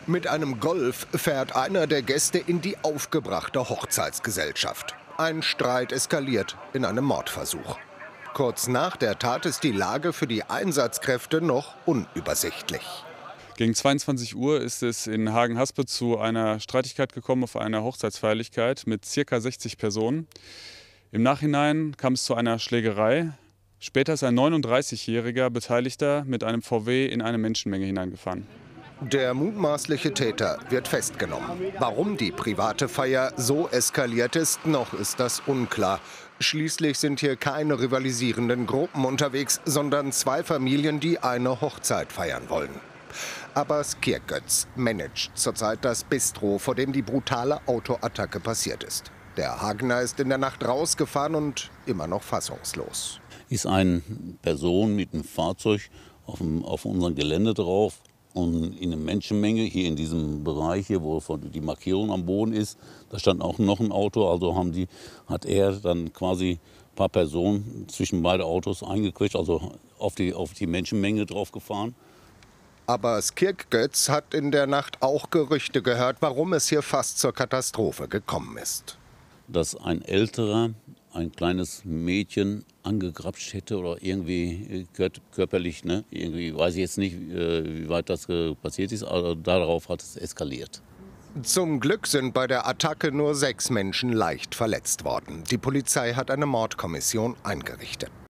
Mit einem Golf fährt einer der Gäste in die aufgebrachte Hochzeitsgesellschaft. Ein Streit eskaliert in einem Mordversuch. Kurz nach der Tat ist die Lage für die Einsatzkräfte noch unübersichtlich. Gegen 22 Uhr ist es in Hagen-Haspe zu einer Streitigkeit gekommen auf einer Hochzeitsfeierlichkeit mit ca. 60 Personen. Im Nachhinein kam es zu einer Schlägerei. Später ist ein 39-jähriger Beteiligter mit einem VW in eine Menschenmenge hineingefahren. Der mutmaßliche Täter wird festgenommen. Warum die private Feier so eskaliert ist, noch ist das unklar. Schließlich sind hier keine rivalisierenden Gruppen unterwegs, sondern zwei Familien, die eine Hochzeit feiern wollen. Abbas Kirkgöz managt zurzeit das Bistro, vor dem die brutale Autoattacke passiert ist. Der Hagener ist in der Nacht rausgefahren und immer noch fassungslos. Ist eine Person mit einem Fahrzeug auf unserem Gelände drauf und in einer Menschenmenge hier in diesem Bereich hier, wo die Markierung am Boden ist, da stand auch noch ein Auto. Also hat er dann quasi ein paar Personen zwischen beide Autos eingequetscht, also auf die Menschenmenge drauf gefahren. Abbas Kirkgöz hat in der Nacht auch Gerüchte gehört, warum es hier fast zur Katastrophe gekommen ist. Dass ein Älterer ein kleines Mädchen angegrapscht hätte oder irgendwie körperlich, ne? Irgendwie weiß ich jetzt nicht, wie weit das passiert ist, aber darauf hat es eskaliert. Zum Glück sind bei der Attacke nur 6 Menschen leicht verletzt worden. Die Polizei hat eine Mordkommission eingerichtet.